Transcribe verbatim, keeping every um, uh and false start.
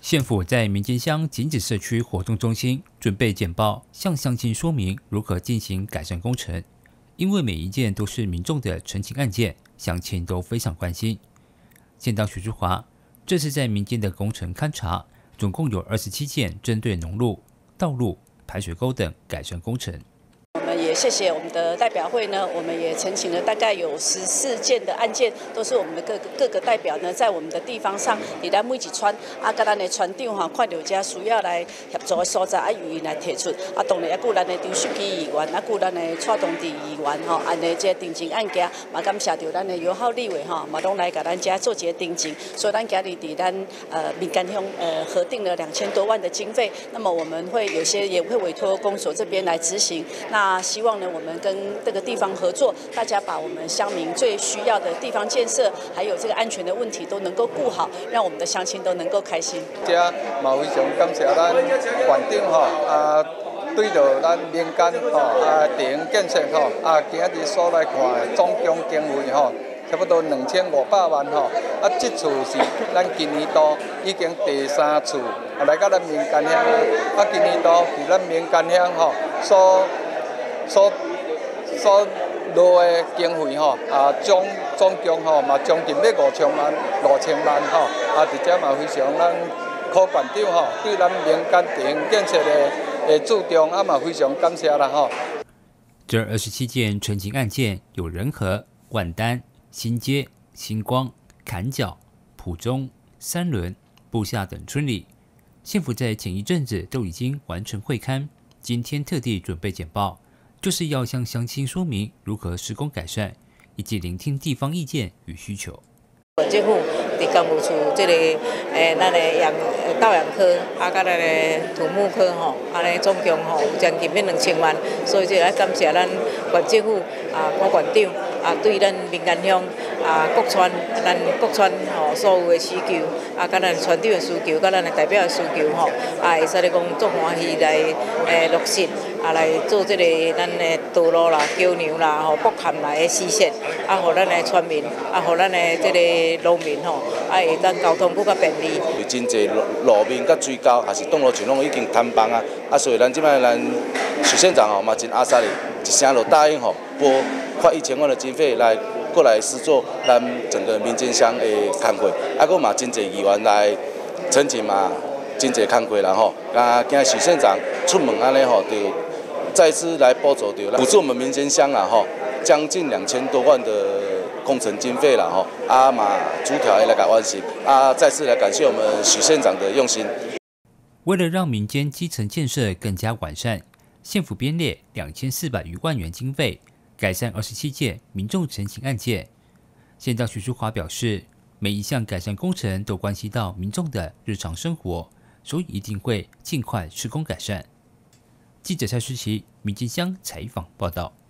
县府在民间乡井子社区活动中心准备简报，向乡亲说明如何进行改善工程。因为每一件都是民众的陈情案件，乡亲都非常关心。县长许淑华这次在民间的工程勘查，总共有二十七件针对农路、道路、排水沟等改善工程。 我们也谢谢我们的代表会呢，我们也陈情了大概有十四件的案件，都是我们的各个各个代表呢，在我们的地方上，伫咱每一村啊，甲咱的村长哈，看到这需要来协助的所在，啊，由伊来提出。啊，当然也顾咱的张书记议员，啊，顾咱的蔡同志议员吼，安尼这定情案件，嘛感谢到咱的友好立委哈，嘛拢来甲咱家做一个定情，所以咱今日伫咱呃民间乡呃核定了两千多万的经费，那么我们会有些也会委托公所这边来执行。那希望呢，我们跟这个地方合作，大家把我们乡民最需要的地方建设，还有这个安全的问题都能够顾好，让我们的乡亲都能够开心。 这嘛非常感谢咱县长吼啊，对着咱民间吼啊地方建设吼啊，今日所来看总共经费吼，差不多两千五百万吼。啊，这次是咱今年度已经第三次啊来到咱民间乡啊，今年度伫咱民间乡吼所。所所落的经费吼，啊总总共吼嘛将近要五千万、六千万吼，啊，伫遮嘛非常咱柯县长吼对咱民间地方建设的的注重，啊嘛非常感谢啦吼。 这二十七件陈情案件有仁和、万丹、新街、星光、坎角、埔中、三轮、布下等村里，县府在前一阵子都已经完成会勘，今天特地准备简报。就是要向乡亲说明如何施工改善，以及聆听地方意见与需求。 县政府伫工务处这个诶，咱的养稻养科啊，甲咱的土木科吼，安尼总共吼有将近要两千万，所以就来感谢咱县政府啊，柯县长啊，对咱民间乡啊，各村咱各村吼所有的需求啊，甲咱村长的需求，甲咱的代表的需求吼，啊，会使咧讲足欢喜来诶落实。啊，来做这个咱的道路啦、桥梁啦、吼北坎来的施设，啊，互咱的村民，啊，互咱的这个农民吼，啊，会当交通更较便利。 有真侪路路面甲水沟，还是道路全拢已经坍崩啊，啊，所以咱即摆咱许县长吼嘛真阿萨哩，一声就答应吼拨快一千万的经费来过来施作咱整个民间乡的工课，啊，佫嘛真侪议员来陈情嘛，真侪工课啦吼，啊，今许县长出门安尼吼就。再次来补助到，补助我们民间乡啦吼，将近两千多万的工程经费啦吼，啊嘛逐条来改完成，啊再次来感谢我们许县长的用心。 为了让民间基层建设更加完善，县府编列两千四百余万元经费，改善二十七件民众陈情案件。县长许淑华表示，每一项改善工程都关系到民众的日常生活，所以一定会尽快施工改善。记者蔡诗琪，民间乡采访报道。